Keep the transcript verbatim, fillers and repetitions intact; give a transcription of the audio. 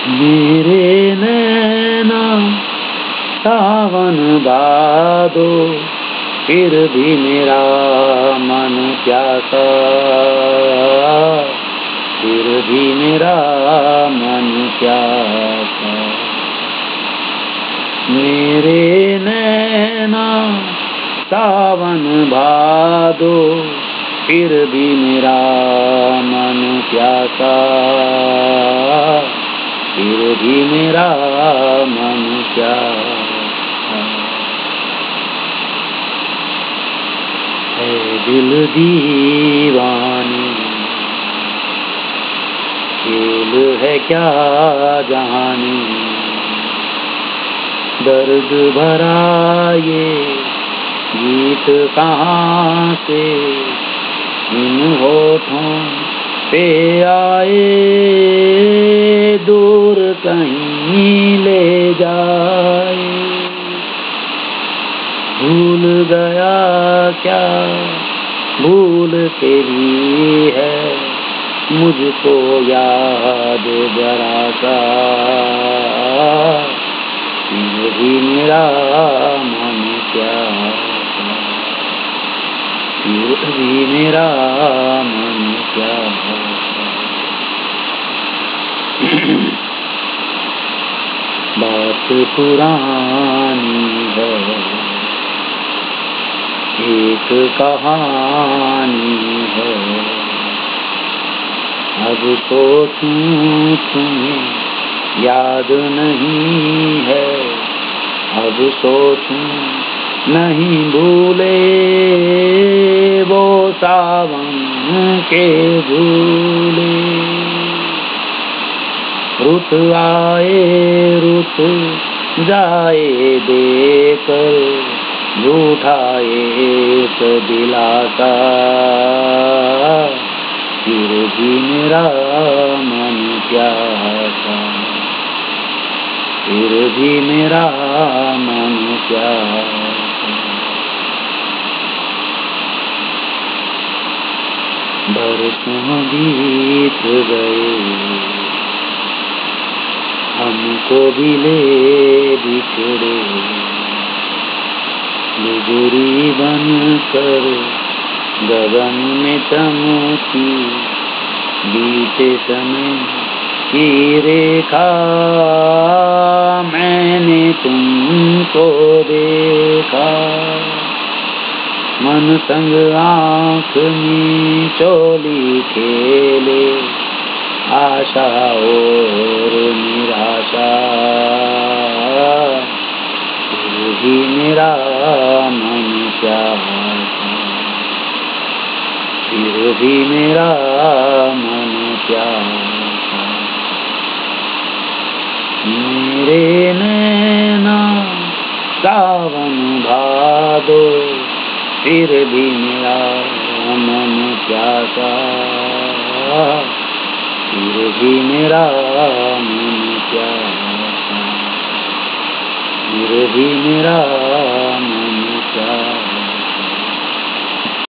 मेरे नैना सावन भादो, फिर भी मेरा मन प्यासा, फिर भी मेरा मन प्यासा। मेरे नैना सावन भादो, फिर भी मेरा मन प्यासा, फिर भी मेरा मन प्यासा। है दिल दीवाने, खेल है क्या जाने, दर्द भरा ये गीत कहाँ से इन होठों पे आए, दूर कहीं ले जाए। भूल गया क्या भूल के भी है मुझको याद जरा सा, फिर भी मेरा मन प्यासा, फिर भी मेरा मन प्यासा। बात पुरानी है, एक कहानी है, अब सोचूं तुम्हें याद नहीं है, अब सोचूं नहीं भूले वो सावन के झूले। रुत आए रुत जाए देकर झूठा एक दिलासा, फिर भी मेरा मन प्यासा, फिर भी मेरा मन प्यासा। बरसों बीत गए, हमको भी ले बिछड़े, बिजुरी बनकर गगन में चमकी, बीते समय की रेखा मैंने तुमको देखा। मन संग आँख में चोली खेले, आशा और निराशा, फिर भी मेरा मन प्यासा, फिर भी मेरा मन प्यासा। मेरे नैना सावन भादो, फिर भी मेरा मन प्यासा, फिर भी मेरा मन प्यासा, फिर भी मेरा